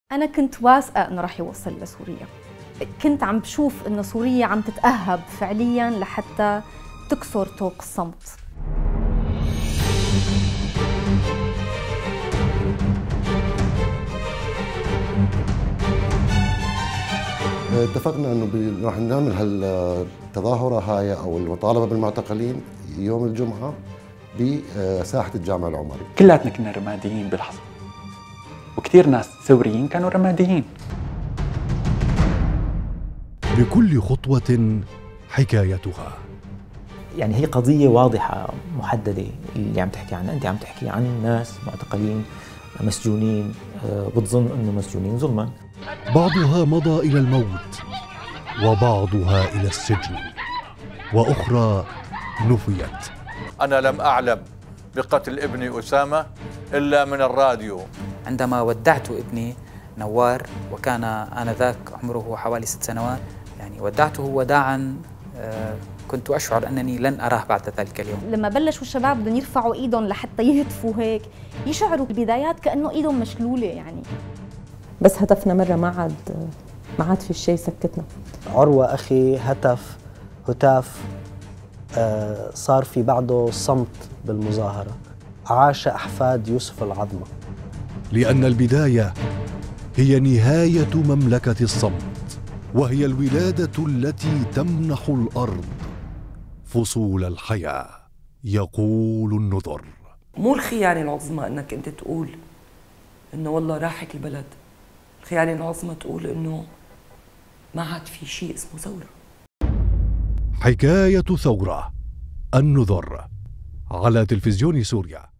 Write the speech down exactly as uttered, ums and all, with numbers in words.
أنا كنت واثقة إنه رح يوصل لسوريا. كنت عم بشوف إنه سوريا عم تتأهب فعلياً لحتى تكسر طوق الصمت. اتفقنا انه راح نعمل هالتظاهره هاي او المطالبه بالمعتقلين يوم الجمعه بساحه الجامع العمري. كلاتنا كنا رماديين بلحظه، وكثير ناس سوريين كانوا رماديين. لكل خطوه حكايتها. يعني هي قضيه واضحه محدده اللي عم تحكي عنها، انت عم تحكي عن ناس معتقلين مسجونين، بتظن انه مسجونين ظلما. بعضها مضى إلى الموت وبعضها إلى السجن وأخرى نفيت. أنا لم أعلم بقتل ابني أسامة إلا من الراديو. عندما ودعت ابني نوار وكان آنذاك عمره حوالي ست سنوات، يعني ودعته وداعا كنت أشعر أنني لن أراه بعد ذلك اليوم. لما بلشوا الشباب بدهم يرفعوا إيدهم لحتى يهتفوا هيك، يشعروا بالبدايات كأنه إيدهم مشلولة يعني. بس هتفنا مرة ما عاد ما عاد في شيء سكتنا. عروة أخي هتف هتاف، آه صار في بعده صمت بالمظاهرة. عاش أحفاد يوسف العظمة. لأن البداية هي نهاية مملكة الصمت، وهي الولادة التي تمنح الأرض فصول الحياة. يقول النذر: مو الخيانة العظمى أنك أنت تقول إنه والله راحت البلد، الخيانة العظمى تقول إنه ما عاد في شيء اسمه ثورة. حكاية ثورة. النذر على تلفزيون سوريا.